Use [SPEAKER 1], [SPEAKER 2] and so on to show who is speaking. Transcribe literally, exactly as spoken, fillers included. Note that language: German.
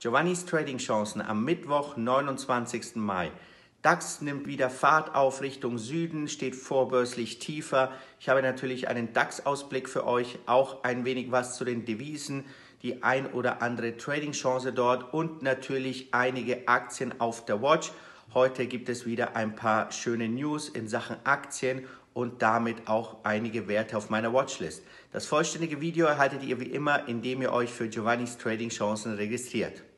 [SPEAKER 1] Giovannis Trading Chancen am Mittwoch, neunundzwanzigsten Mai. DAX nimmt wieder Fahrt auf Richtung Süden, steht vorbörslich tiefer. Ich habe natürlich einen DAX-Ausblick für euch, auch ein wenig was zu den Devisen, die ein oder andere Trading-Chance dort und natürlich einige Aktien auf der Watch. Heute gibt es wieder ein paar schöne News in Sachen Aktien und damit auch einige Werte auf meiner Watchlist. Das vollständige Video erhaltet ihr wie immer, indem ihr euch für Giovannis Trading Chancen registriert.